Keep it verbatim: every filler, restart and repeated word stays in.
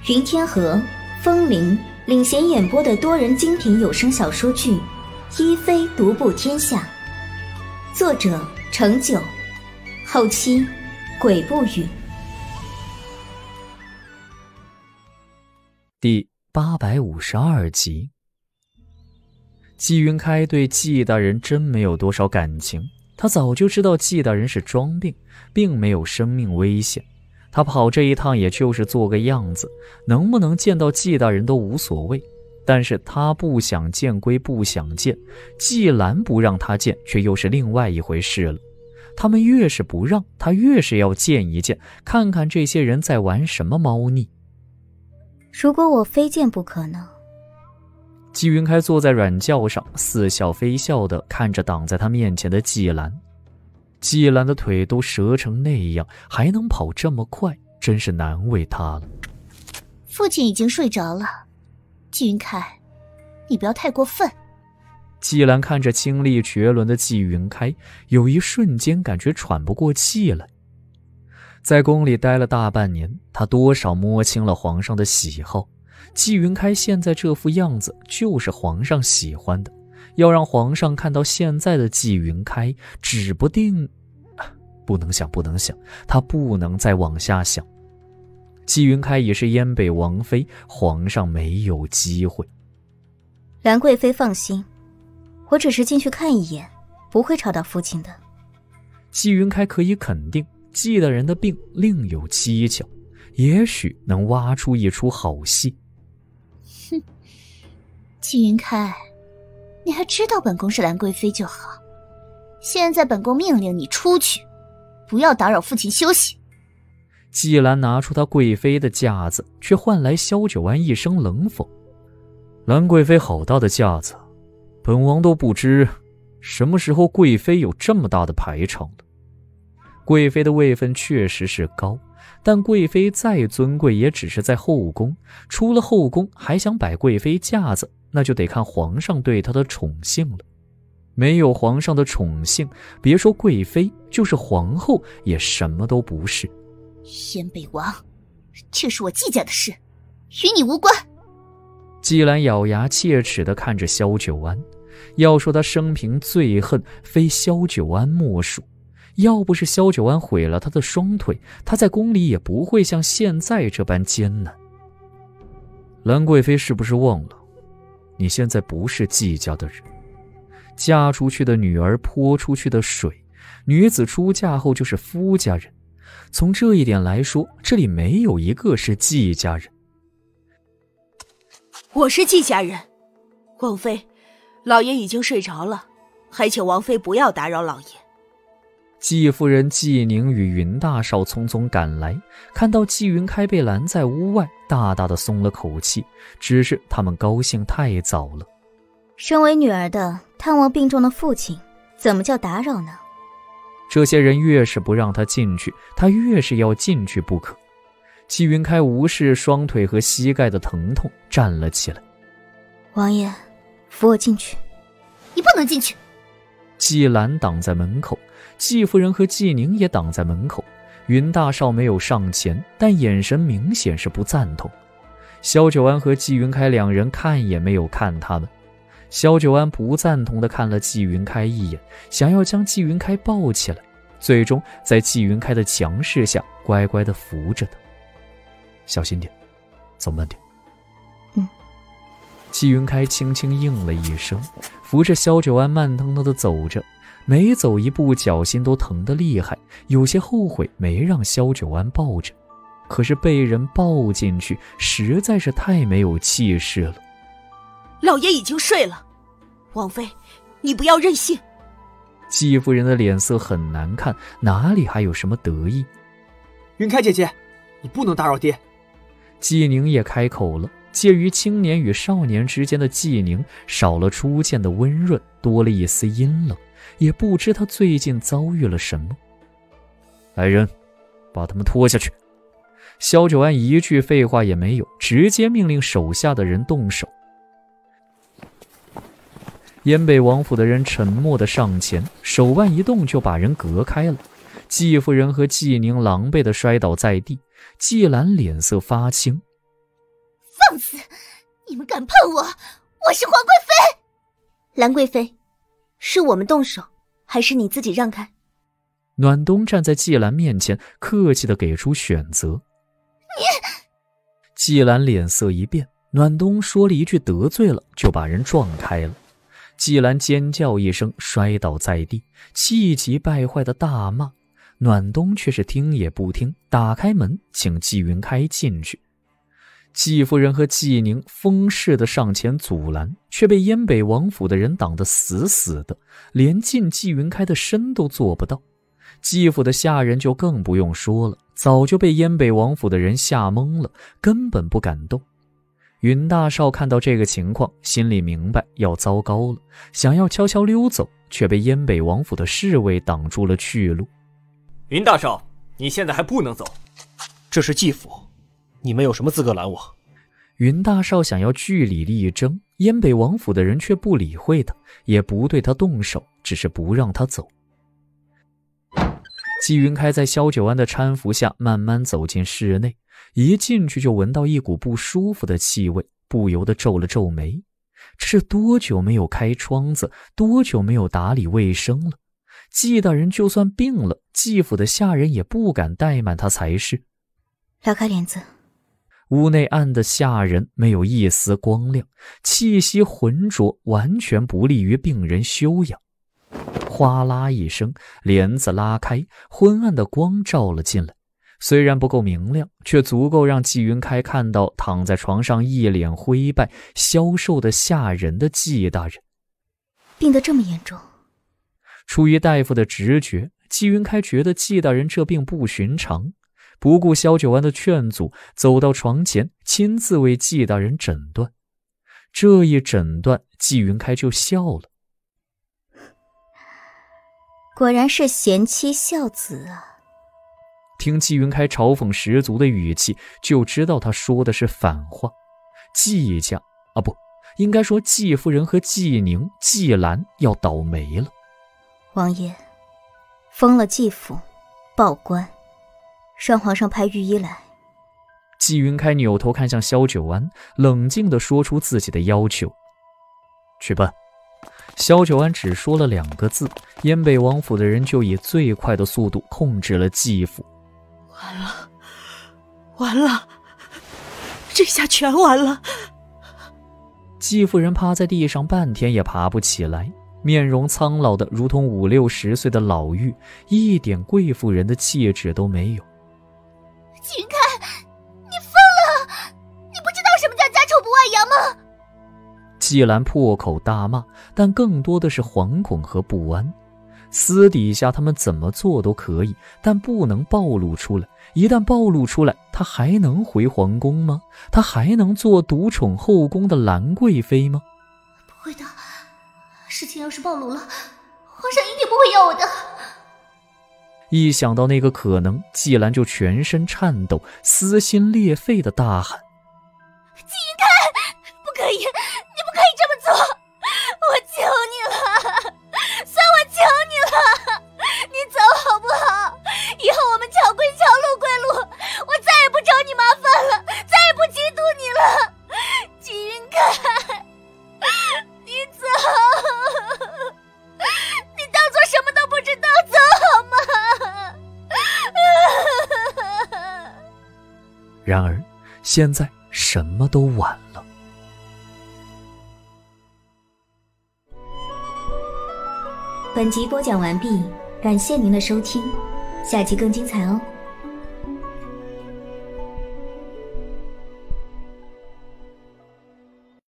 云天河、风铃领衔演播的多人精品有声小说剧《一妃独步天下》，作者程九，后期鬼不语。 第八百五十二集。纪云开对纪大人真没有多少感情，他早就知道纪大人是装病，并没有生命危险。他跑这一趟也就是做个样子，能不能见到纪大人都无所谓。但是他不想见归不想见，纪兰不让他见却又是另外一回事了。他们越是不让，他越是要见一见，看看这些人在玩什么猫腻。 如果我非见不可呢？ 纪云开坐在软轿上，似笑非笑地看着挡在他面前的纪兰。纪兰的腿都折成那样，还能跑这么快，真是难为他了。 父亲已经睡着了，纪云开，你不要太过分。 纪兰看着精力绝伦的纪云开，有一瞬间感觉喘不过气来。在宫里待了大半年，他多少摸清了皇上的喜好。纪云开现在这副样子就是皇上喜欢的，要让皇上看到现在的纪云开，指不定……不能想，不能想，他不能再往下想。纪云开已是燕北王妃，皇上没有机会。 兰贵妃放心，我只是进去看一眼，不会吵到父亲的。 纪云开可以肯定，纪大人的病另有蹊跷，也许能挖出一出好戏。 哼，纪云开，你还知道本宫是兰贵妃就好。现在本宫命令你出去，不要打扰父亲休息。 纪兰拿出她贵妃的架子，却换来萧九安一声冷讽：兰贵妃好大的架子，本王都不知什么时候贵妃有这么大的排场了。贵妃的位分确实是高，但贵妃再尊贵也只是在后宫，出了后宫还想摆贵妃架子，那就得看皇上对她的宠幸了。没有皇上的宠幸，别说贵妃，就是皇后也什么都不是。 燕北王，这是我纪家的事，与你无关。 纪兰咬牙切齿地看着萧九安，要说他生平最恨，非萧九安莫属。要不是萧九安毁了他的双腿，他在宫里也不会像现在这般艰难。兰贵妃是不是忘了，你现在不是纪家的人？嫁出去的女儿泼出去的水，女子出嫁后就是夫家人。从这一点来说，这里没有一个是纪家人。 我是纪家人，王妃，老爷已经睡着了，还请王妃不要打扰老爷。 纪夫人纪宁与云大少匆匆赶来，看到纪云开被拦在屋外，大大的松了口气，只是他们高兴太早了。 身为女儿的探望病重的父亲，怎么叫打扰呢？ 这些人越是不让他进去，他越是要进去不可。纪云开无视双腿和膝盖的疼痛，站了起来。 王爷，扶我进去。 你不能进去。 纪兰挡在门口，纪夫人和纪宁也挡在门口。云大少没有上前，但眼神明显是不赞同。萧九安和纪云开两人看也没有看他们。萧九安不赞同地看了纪云开一眼，想要将纪云开抱起来，最终在纪云开的强势下乖乖地扶着他。小心点，走慢点。 嗯。 纪云开轻轻应了一声，扶着萧九安慢腾腾地走着，每走一步脚心都疼得厉害，有些后悔没让萧九安抱着，可是被人抱进去实在是太没有气势了。 老爷已经睡了，王妃，你不要任性。 纪夫人的脸色很难看，哪里还有什么得意？ 云开姐姐，你不能打扰爹。 纪宁也开口了，介于青年与少年之间的纪宁少了初见的温润，多了一丝阴冷，也不知他最近遭遇了什么。来人，把他们拖下去。萧九安一句废话也没有，直接命令手下的人动手。燕北王府的人沉默地上前，手腕一动就把人隔开了。纪夫人和纪宁狼狈地摔倒在地，纪兰脸色发青。 放肆！你们敢碰我，我是皇贵妃！ 兰贵妃，是我们动手，还是你自己让开？ 暖冬站在季兰面前，客气地给出选择。 你…… 季兰脸色一变，暖冬说了一句得罪了，就把人撞开了。季兰尖叫一声，摔倒在地，气急败坏的大骂。暖冬却是听也不听，打开门请季云开进去。季夫人和季宁疯似的上前阻拦，却被燕北王府的人挡得死死的，连进季云开的身都做不到。季府的下人就更不用说了，早就被燕北王府的人吓懵了，根本不敢动。云大少看到这个情况，心里明白要糟糕了，想要悄悄溜走，却被燕北王府的侍卫挡住了去路。 云大少，你现在还不能走。 这是季府，你们有什么资格拦我？ 云大少想要据理力争，燕北王府的人却不理会他，也不对他动手，只是不让他走。季云开在萧九安的搀扶下慢慢走进室内，一进去就闻到一股不舒服的气味，不由得皱了皱眉。这是多久没有开窗子，多久没有打理卫生了？季大人就算病了，季府的下人也不敢怠慢他才是。 拉开帘子。 屋内暗的吓人，没有一丝光亮，气息浑浊，完全不利于病人休养。哗啦一声，帘子拉开，昏暗的光照了进来，虽然不够明亮，却足够让季云开看到躺在床上一脸灰败、消瘦的吓人的季大人。 病得这么严重？ 出于大夫的直觉，季云开觉得季大人这病不寻常，不顾萧九安的劝阻，走到床前，亲自为季大人诊断。这一诊断，季云开就笑了。 果然是贤妻孝子啊！ 听季云开嘲讽十足的语气，就知道他说的是反话。季家啊，不，应该说季夫人和季宁、季兰要倒霉了。 王爷，封了季府，报官，让皇上派御医来。 季云开扭头看向萧九安，冷静地说出自己的要求。去办。萧九安只说了两个字，燕北王府的人就以最快的速度控制了季府。 完了，完了，这下全完了。 季夫人趴在地上半天也爬不起来，面容苍老的如同五六十岁的老妪，一点贵妇人的气质都没有。 季云开，你疯了！你不知道什么叫家丑不外扬吗？ 季兰破口大骂，但更多的是惶恐和不安。私底下他们怎么做都可以，但不能暴露出来。一旦暴露出来，她还能回皇宫吗？她还能做独宠后宫的兰贵妃吗？ 不会的，事情要是暴露了，皇上一定不会要我的。 一想到那个可能，季兰就全身颤抖，撕心裂肺的大喊： 季云开，不可以，你不可以这么做，我求你了，算我求你了，你走好不好？以后我们桥归桥，路归路，我再也不找你麻烦了，再也不嫉妒你了。季云开，你走，你当做什么都不知道，走好吗？ 然而现在什么都晚了。 本集播讲完毕，感谢您的收听，下集更精彩哦。